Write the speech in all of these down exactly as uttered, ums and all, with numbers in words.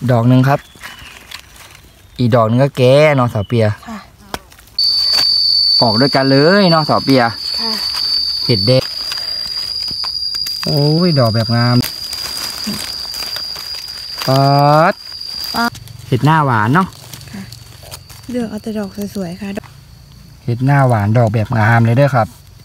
ดอกหนึ่งครับอีกดอกนึงก็แก่น้องสาวเปียออกด้วยกันเลยน้องสาวเปียเห็ดแดงโอ้ยดอกแบบงามปัดเห็ดหน้าหวานเนาะเลือกเอาแต่ดอกสวยๆค่ะเห็ดหน้าหวานดอกแบบงามเลยเด้อครับ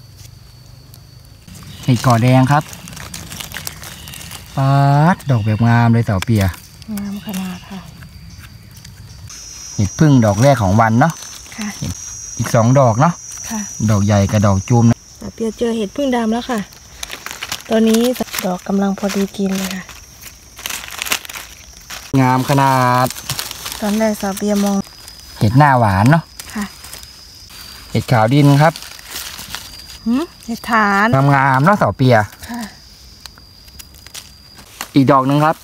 เห็ดก่อแดงครับปัดดอกแบบงามเลยสาวเปียงามขนาดค่ะเห็ดพึ่งดอกแรกของวันเนาะค่ะอีกสองดอกเนาะค่ะดอกใหญ่กับดอกจูมนะสาวเปียเจอเห็ดพึ่งดำแล้วค่ะตอนนี้ดอกกำลังพอดีกินเลยค่ะงามขนาดตอนแรกสาวเปียมองเห็ดหน้าหวานเนาะค่ะเห็ดขาวดินครับเห็ดฐานงามงามเนาะสาวเปียค่ะอีกดอกหนึ่งครับ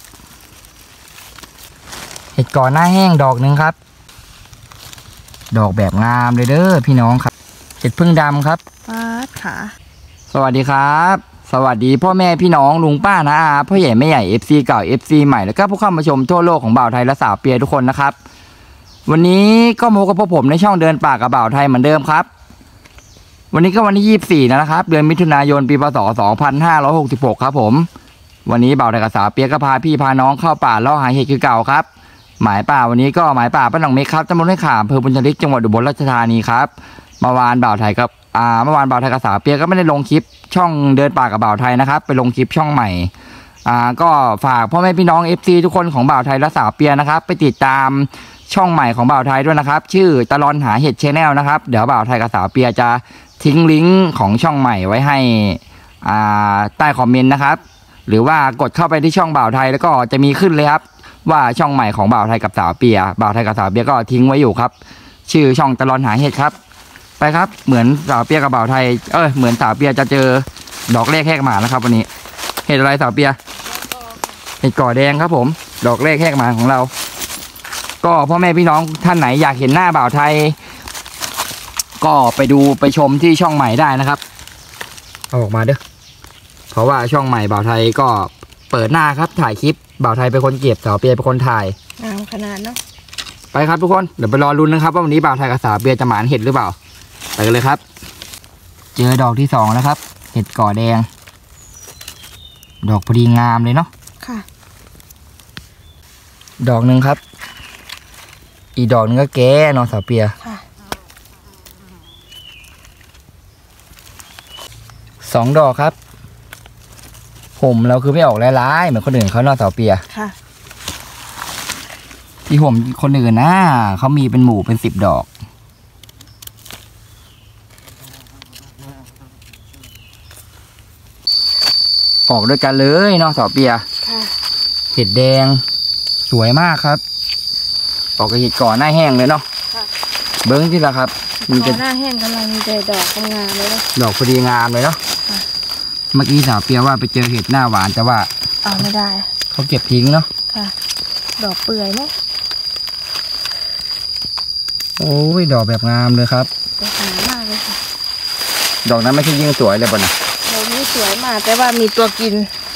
เห็ดก่อหน้าแห้งดอกหนึ่งครับดอกแบบงามเลยเด้อพี่น้องครับเห็ดพึ่งดำครับป้าขาสวัสดีครับสวัสดีพ่อแม่พี่น้องลุงป้านะอาพ่อใหญ่แม่ใหญ่ เอฟ ซี เก่า เอฟ ซี ใหม่แล้วก็ผู้เข้ามาชมทั่วโลกของบ่าวไทยและสาวเปียทุกคนนะครับวันนี้ก็โมกับพวกผมในช่องเดินป่ากับบ่าวไทยเหมือนเดิมครับวันนี้ก็วันที่ยี่สิบสี่นะครับเดือนมิถุนายนปีพศสองพันห้าร้อยหกสิบหกครับผมวันนี้บ่าวไทยกับสาวเปียก็พาพี่พาน้องเข้าป่าล่อหาเห็ดคือเก่าครับหมายป่าวันนี้ก็หมายป่าป้าหนองเมฆครับตำบลห้วยขาอำเภอบุญจริกจังหวัดอุบลราชธานีครับเมื่อวานบ่าวไทยกับอ่าเมื่อวานบ่าวไทยกับสาวเปียก็ไม่ได้ลงคลิปช่องเดินป่ากับบ่าวไทยนะครับไปลงคลิปช่องใหม่อ่าก็ฝากพ่อแม่พี่น้อง เอฟ ซี ทุกคนของบ่าวไทยและสาวเปียนะครับไปติดตามช่องใหม่ของบ่าวไทยด้วยนะครับชื่อตลอนหาเห็ดชาแนลนะครับเดี๋ยวบ่าวไทยกับสาวเปียจะทิ้งลิงก์ของช่องใหม่ไว้ให้อ่าใต้คอมเมนต์นะครับหรือว่ากดเข้าไปที่ช่องบ่าวไทยแล้วก็จะมีขึ้นเลยครับว่าช่องใหม่ของบ่าวไทยกับสาวเปียบ่าวไทยกับสาวเปียก็ทิ้งไว้อยู่ครับชื่อช่องตลอนหาเห็ดครับไปครับเหมือนสาวเปียกับบ่าวไทยเออเหมือนสาวเปียจะเจอดอกแรกแหกหมานะครับวันนี้เห็ดอะไรสาวเปียเห็ดก่อแดงครับผมดอกแรกแหกหมาของเราก็พ่อแม่พี่น้องท่านไหนอยากเห็นหน้าบ่าวไทยก็ไปดูไปชมที่ช่องใหม่ได้นะครับเอาออกมาเด้อเพราะว่าช่องใหม่บ่าวไทยก็เปิดหน้าครับถ่ายคลิปบ่าวไทยเป็นคนเก็บสาวเปียเป็นคนถ่ายงามขนาดเนาะไปครับทุกคนเดี๋ยวไปรอลุ้นนะครับว่าวันนี้บ่าวไทยกับสาวเปียจะหมานเห็ดหรือเปล่าไปกันเลยครับเจอดอกที่สองแล้วครับเห็ดก่อแดงดอกพอดีงามเลยเนาะค่ะดอกหนึ่งครับอีกดอกนึงก็แก่น้องสาวเปียค่ะสองดอกครับผมเราคือไม่ออกร้ายๆเหมือนคนอื่นเขาน้องสาวเปียค่ะที่ผมคนอื่นนะเขามีเป็นหมู่เป็นสิบดอกออกด้วยกันเลยน้องสาวเปียเห็ดแดงสวยมากครับออกกับเห็ดก่อหน้าแห้งเลยเนาะเบิ้งที่ละครับมีก่อหน้าแห้งกำลังมีแต่ดอกงามเลยดอกพอดีงามเลยเนาะเมื่อกี้สาวเปียว่าไปเจอเห็ดหน้าหวานแต่ว่าเอาไม่ได้เขาเก็บทิ้งเนาะค่ะดอกเปื่อยเนาะโอ้ยดอกแบบงามเลยครับสวยมากเลยค่ะดอกนั้นไม่ใช่ยิ่งสวยเลยป่ะนะดอกนี้สวยมากแต่ว่ามีตัวกิน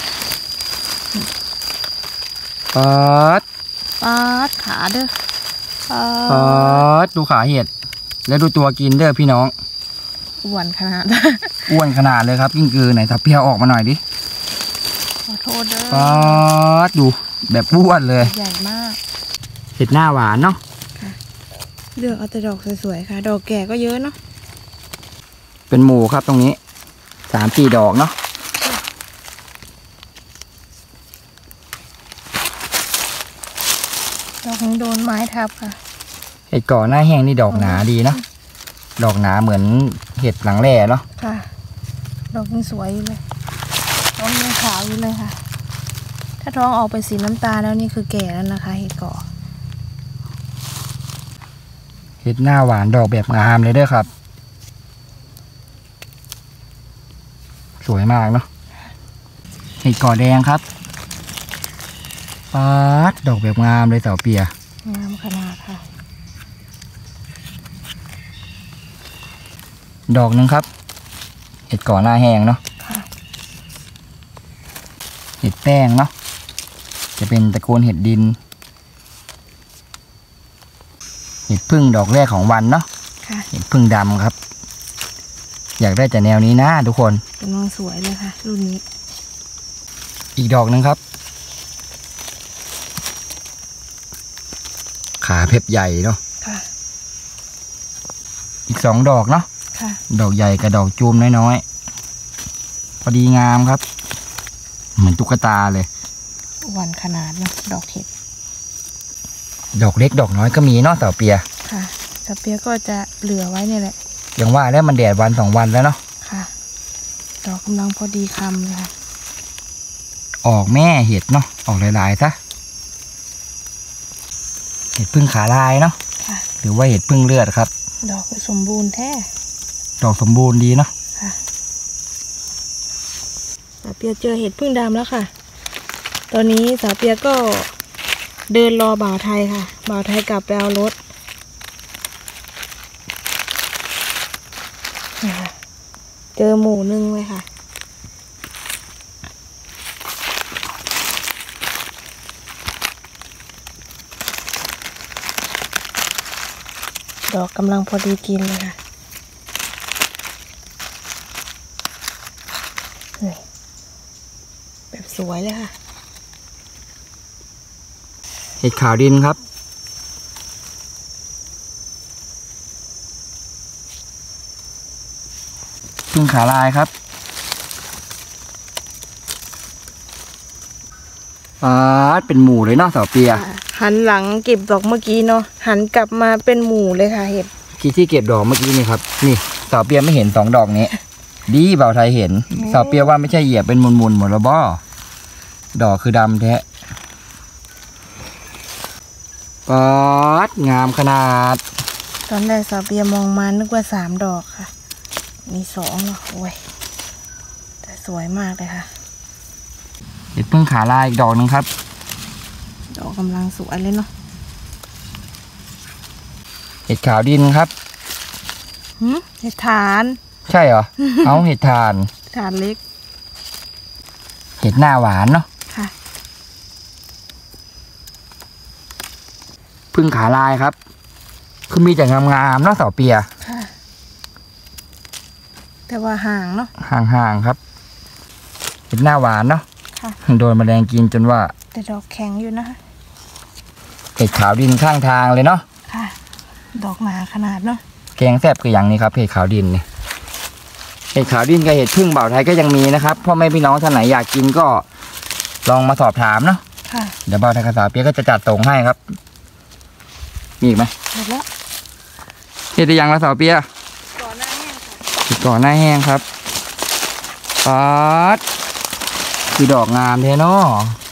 ปัดปัดขาเด้อปัดดูขาเห็ดแล้วดูตัวกินเด้อพี่น้องอ้วนขนาดอ้วนขนาดเลยครับยิ่งคือไหนถ้าเพียวออกมาหน่อยดิขอโทษเด้อปัดดูแบบอ้วนเลยใหญ่มากเห็ดหน้าหวานเนาะเลือกเอาแต่ดอกสวยๆค่ะดอกแก่ก็เยอะเนาะเป็นหมู่ครับตรงนี้สามสี่ดอกเนาะดอกนี้โดนไม้ทับค่ะเห็ดก่อหน้าแห้งนี่ดอกหนาดีเนาะดอกหนาเหมือนเห็ดหลังแร่เนาะค่ะดอกนี้สวยอยู่เลยท้องยังขาวอยู่เลยค่ะถ้าท้องออกไปสีน้ำตาลแล้วนี่คือแก่แล้วนะคะเห็ดก่อเห็ดหน้าหวานดอกแบบงามเลยเด้อครับสวยมากเนาะเห็ดก่อแดงครับปัดดอกแบบงามเลยสาวเปียงามขนาดค่ะดอกหนึ่งครับเห็ดก่อหน้าแห้งเนาะเห็ดแป้งเนาะจะเป็นตระกูลเห็ดดินเห็ดพึ่งดอกแรกของวันเนาะค่ะเห็ดพึ่งดำครับ อยากได้แต่แนวนี้นะทุกคนกำลังสวยเลยค่ะ รุ่นนี้อีกดอกหนึ่งครับ ขาเพบใหญ่เนาะค่ะอีกสองดอกเนาะค่ะดอกใหญ่กับดอกจูมน้อยๆพอดีงามครับ เหมือนตุ๊กตาเลยวันขนาดเนาะดอกเห็ดดอกเล็กดอกน้อยก็มีเนาะสาวเปียค่ะสเปียก็จะเหลือไว้นี่แหละยังว่าแล้วมันแดดวันสองวันแล้วเนาะค่ะ ดอกกำลังพอดีคำเลยค่ะออกแม่เห็ดเนาะออกหลายๆซะเห็ดพึ่งขาลายเนาะค่ะหรือว่าเห็ดพึ่งเลือดครับดอกก็สมบูรณ์แท้ดอกสมบูรณ์ดีเนาะค่ะสาวเปียเจอเห็ดพึ่งดำแล้วค่ะ ตอนนี้สาวเปียก็เดินรอบ่าวไทยค่ะ บ่าวไทยกลับไปเอารถนี่ค่ะเจอหมู่หนึ่งเลยค่ะ ดอกกำลังพอดีกินเลยค่ะนี่แบบสวยเลยค่ะเห็ดขาวดินครับพึ่งขาลายครับอ่าเป็นหมู่เลยเนาะสาวเปียหันหลังเก็บดอกเมื่อกี้เนาะหันกลับมาเป็นหมู่เลยค่ะเห็ดที่ที่เก็บดอกเมื่อกี้นี่ครับนี่สาวเปียไม่เห็นสองดอกนี้ ดีเบาไทยเห็นสาวเปียว่าไม่ใช่เหยียบเป็นมุนๆหมดแล้วบ่ดอกคือดำแท้ป๊อดงามขนาดตอนแรกสาวเปียมองมานึกว่าสามดอกค่ะ มีสองเหรอโอ้ยแต่สวยมากเลยค่ะเห็ดพึ่งขาลายอีกดอกหนึ่งครับดอกกำลังสวยเลยเนาะเห็ดขาวดินครับหืมเห็ดฐานใช่เหรอ เอาเห็ดทานฐานเล็กเห็ดหน้าหวานเนาะค่ะพึ่งขาลายครับ คือมีแต่งามๆเนาะสาวเปียค่ะ แต่ว่าห่างเนาะห่างๆครับ เห็ดหน้าหวานเนาะค่ะโดนแมลงกินจนว่าแต่ดอกแข็งอยู่นะคะเห็ดขาวดินข้างทางเลยเนาะค่ะ ดอกหนาขนาดเนาะแกงแซ่บคืออย่างนี้ครับเห็ดขาวดินนี่เห็ดขาวดินกับเห็ดพึ่งบ่าวไทยก็ยังมีนะครับพ่อแม่พี่น้องท่านไหนอยากกินก็ลองมาสอบถามเนาะค่ะเดี๋ยวบ่าวไทยกับสาวเปียก็จะจัดส่งให้ครับมีอีกไหมหมดแล้วเห็ดได้ยังละสาวเปียก่อนหน้าแห้งค่ะเห็ดก่อนหน้าแห้งครับป๊าดคือดอกงามแท้เนาะ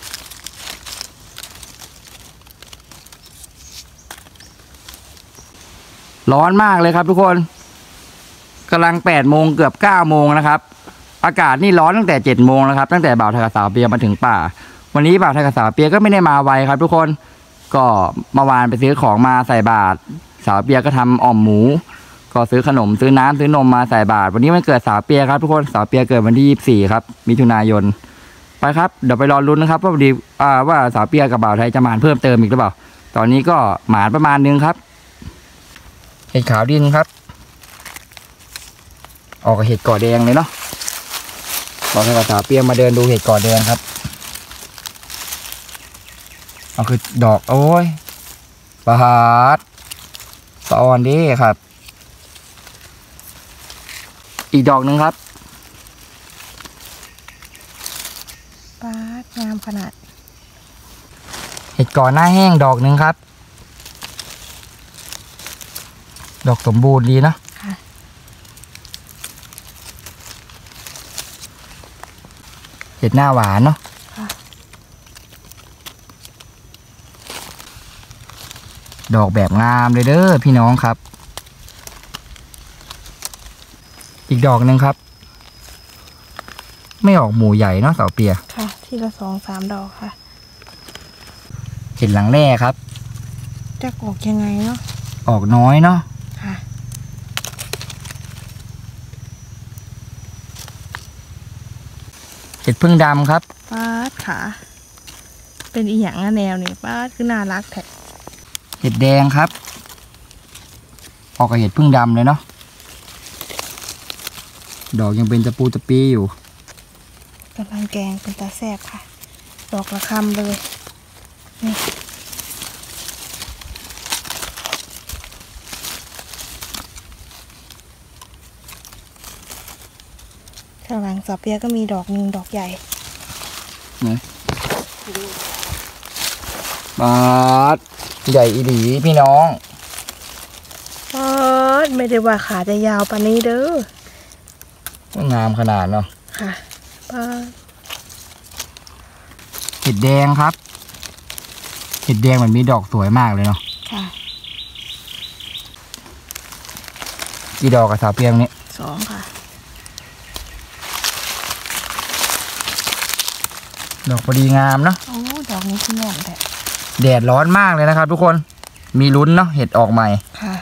ร้อนมากเลยครับทุกคนกำลังแปดโมงเกือบเก้าโมงนะครับอากาศนี่ร้อนตั้งแต่เจ็ดโมงแล้วครับตั้งแต่บ่าวไทยกับสาวเปียมาถึงป่าวันนี้บ่าวไทยกับสาวเปียก็ไม่ได้มาไวครับ ทุกคนก็เมื่อวานไปซื้อของมาใส่บาตรสาวเปียก็ทำอ่อมหมู ก็ซื้อขนมซื้อน้ำซื้อนมมาใส่บาตรวันนี้มันเกิดสาวเปียครับทุกคนสาวเปียเกิดวันที่ยี่สิบสี่ครับมิถุนายนไปครับเดี๋ยวไปรอลุ้นนะครับว่าพอดีอ่าว่าสาวเปียกับบ่าวไทยจะหมานเพิ่มเติมอีกหรือเปล่าตอนนี้ก็หมานประมาณนึงครับเห็ดขาวดินครับออกกับเห็ดก่อแดงเลยเนาะบ่าวไทยกับสาวเปียมาเดินดูเห็ดก่อแดงครับเอาคือดอกโอ้ยปาดสะออนดีครับ อีกดอกหนึ่งครับป๊าดงามขนาดเห็ดก่อหน้าแห้งดอกหนึ่งครับ ดอกสมบูรณ์ดีนะค่ะเห็ดหน้าหวานเนาะค่ะดอกแบบงามเลยเด้อพี่น้องครับ อีกดอกหนึ่งครับ ไม่ออกหมู่ใหญ่เนาะเสาเปียค่ะ ทีละสองสามดอกค่ะเห็ดหลังแร่ครับจะออกยังไงเนาะออกน้อยเนาะค่ะเห็ดพึ่งดำครับป๊าดขา เป็นอีหยังอะแนวนี่ป๊าดคือน่ารักแท้เห็ดแดงครับออกกับเห็ดพึ่งดำเลยเนาะดอกยังเป็นตะปูตะปีอยู่กำลังแกงเป็นตาแซ่บค่ะดอกละคำเลยนี่ข้างหลังสาวเปียก็มีดอกหนึ่งดอกใหญ่ไหนบาดใหญ่อีหลีพี่น้องบาดไม่ได้ว่าขาจะยาวปานนี้เด้องามขนาดเนาะค่ะบาดเห็ดแดงครับเห็ดแดงมันมีดอกสวยมากเลยเนาะค่ะกี่ดอกกับสาวเปียงนี้สองค่ะดอกพอดีงามเนาะโอ้ดอกนี้ที่แน่นแต่แดดร้อนมากเลยนะครับทุกคนมีลุ้นเนาะเห็ดออกใหม่ค่ะ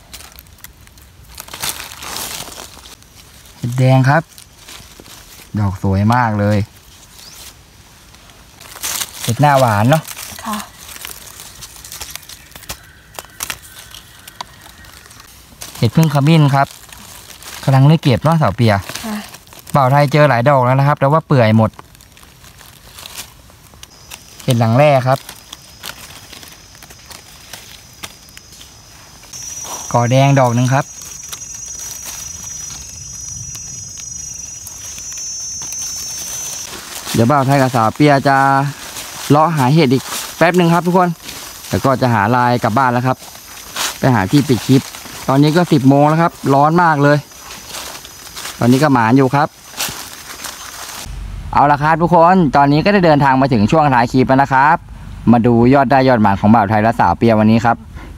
เห็ดแดงครับดอกสวยมากเลยเห็ดหน้าหวานเนาะค่ะเห็ดพึ่งขมิ้นครับกำลังได้เก็บเนาะสาวเปียค่ะบ่าวไทยเจอหลายดอกแล้วนะครับแต่ว่าเปื่อยหมดเห็ดหลังแร่ครับก่อแดงดอกหนึ่งครับเดี๋ยวบ่าวไทยกับสาวเปียจะเลาะหาเห็ดอีกแป๊บหนึ่งครับทุกคนแล้วก็จะหาลายกลับบ้านแล้วครับไปหาที่ปิดคลิปตอนนี้ก็สิบโมงแล้วครับร้อนมากเลยตอนนี้ก็หมานอยู่ครับเอาละครับทุกคนตอนนี้ก็ได้เดินทางมาถึงช่วงท้ายคลิปแล้วนะครับมาดูยอดได้ยอดหมานของบ่าวไทยและสาวเปียวันนี้ครับ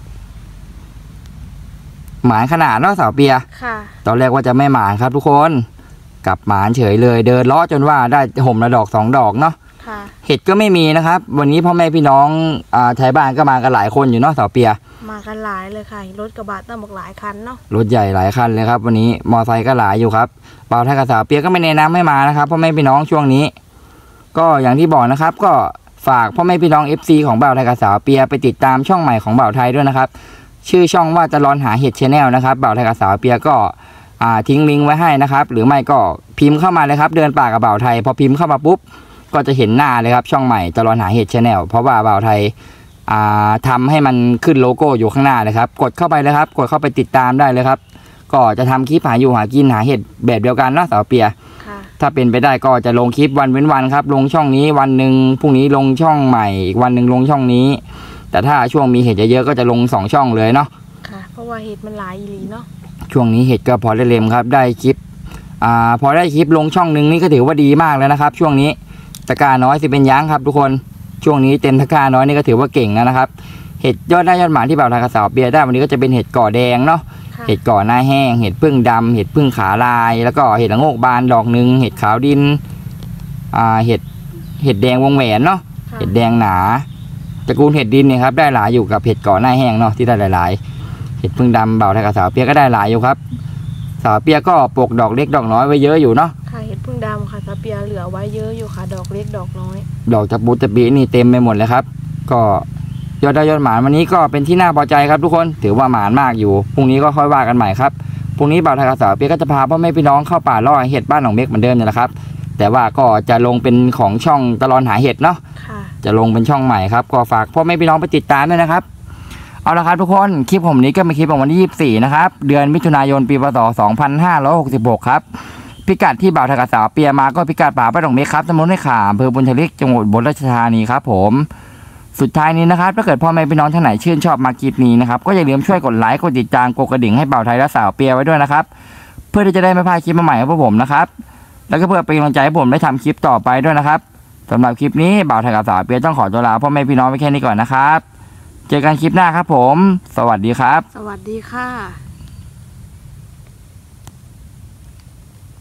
หมานขนาดเนาะสาวเปียค่ะตอนแรกว่าจะไม่หมานครับทุกคนกลับหมานเฉยเลยเดินเลาะจนว่าได้ห่มละดอกสองดอกเนาะค่ะเห็ดก็ไม่มีนะครับวันนี้พ่อแม่พี่น้องอ่าไทยบ้านก็มากันหลายคนอยู่เนาะสาวเปียมากันหลายเลยค่ะรถกระบะตั้งหลายคันเนาะรถใหญ่หลายคันเลยครับวันนี้มอไซค์ก็หลายอยู่ครับบ่าวไทยกับสาวเปียก็ไม่แนะนำให้มานะครับพ่อแม่พี่น้องช่วงนี้ก็อย่างที่บอกนะครับก็ฝากพ่อแม่พี่น้อง เอฟ ซี ของบ่าวไทยกับสาวเปียไปติดตามช่องใหม่ของบ่าวไทยด้วยนะครับชื่อช่องว่าจะร้อนหาเห็ด Channel นะครับบ่าวไทยกับสาวเปียก็อ่าทิ้งลิงก์ไว้ให้นะครับหรือไม่ก็พิมพ์เข้ามาเลยครับเดินป่ากับบ่าวไทยพอพิมพ์เข้ามาปุ๊บก็จะเห็นหน้าเลยครับช่องใหม่จะร้อนหาเห็ด Channel เพราะว่าบ่าวไทยอ่าทำให้มันขึ้นโลโก้อยู่ข้างหน้าเลยครับกดเข้าไปเลยครับกดเข้าไปติดตามได้เลยครับก็จะทำคลิปหาอยู่หากินหาเห็ดแบบเดียวกันเนาะสาวเปียถ้าเป็นไปได้ก็จะลงคลิปวันเว้นวันครับลงช่องนี้วันหนึ่งพรุ่งนี้ลงช่องใหม่อีกวันหนึ่งลงช่องนี้แต่ถ้าช่วงมีเห็ดเยอะๆก็จะลงสองช่องเลยเนาะค่ะเพราะว่าเห็ดมันหลายอีหลีเนาะช่วงนี้เห็ดก็พอได้เล็มครับได้คลิปอ่าพอได้คลิปลงช่องหนึ่งนี่ก็ถือว่าดีมากแล้วนะครับช่วงนี้ตะกร้าน้อยสิเป็นยั้งครับทุกคนช่วงนี้เต็มตะกร้าน้อยนี่ก็ถือว่าเก่งแล้วนะครับเห็ดยอดได้ยอดหมานที่บ่าวไทยกับสาวเปียได้วันนี้ก็จะเป็นเห็ดก่อแดงเนาะเห็ดก่อหน้าแห้งเห็ดพึ่งดำเห็ดพึ่งขาลายแล้วก็เห็ดละโงกบานดอกหนึ่งเห็ดขาวดินอ่าเห็ดเห็ดแดงวงแหวนเนาะเห็ดแดงหนาตระกูลเห็ดดินเนี่ยครับได้หลายอยู่กับเห็ดก่อหน้าแห้งเนาะที่ได้หลายๆเห็ดพึ่งดำบ่าวไทยกับสาวเปียก็ได้หลายอยู่ครับสาวเปียก็ปลูกดอกเล็กดอกน้อยไว้เยอะอยู่เนาะค่ะเห็ดพึ่งดำค่ะสาวเปียเหลือไว้เยอะอยู่ค่ะดอกเล็กดอกน้อยดอกตะปูตะปีนี่เต็มไปหมดเลยครับก็ยอดได้ยอดหมานวันนี้ก็เป็นที่น่าพอใจครับทุกคนถือว่าหมานมากอยู่พรุ่งนี้ก็ค่อยว่ากันใหม่ครับพรุ่งนี้บ่าวไทยกับสาวเปียก็จะพาพ่อแม่พี่น้องเข้าป่าล่อเห็ดบ้านหนองเม็กเหมือนเดิมนี่แหละครับแต่ว่าก็จะลงเป็นของช่องตลอดหาเห็ดเนาะจะลงเป็นช่องใหม่ครับก็ฝากพ่อแม่พี่น้องไปติดตามด้วยนะครับเอาละครับทุกคนคลิปผมนี้ก็เป็นคลิปของวันที่ยี่สิบสี่นะครับเดือนมิถุนายนปีพศสองพันห้าร้อยหกสิบหกครับพิกัดที่บ่าวไทยกับสาวเปียมาก็พิกัดป่าบ้านหนองเม็กครับตำบลห้วยขาอำเภอบุญทลิกจังหวัดอุบลราชธานีครับผมสุดท้ายนี้นะครับถ้าเกิดพ่อแม่พี่น้องท่านไหนชื่นชอบมาคลิปนี้นะครับก็อย่าลืมช่วยกดไลค์กดติดตามกดกระดิ่งให้บ่าวไทยและสาวเปียไว้ด้วยนะครับเพื่อที่จะได้ไม่พลาดคลิปใหม่ๆของพวกผมนะครับแล้วก็เพื่อเป็นกำลังใจให้ผมได้ทำคลิปต่อไปด้วยนะครับสำหรับคลิปนี้บ่าวไทยกับสาวเปียต้องขอตัวลาพ่อแม่พี่น้องไปแค่นี้ก่อนนะครับเจอกันคลิปหน้าครับผมสวัสดีครับสวัสดีค่ะ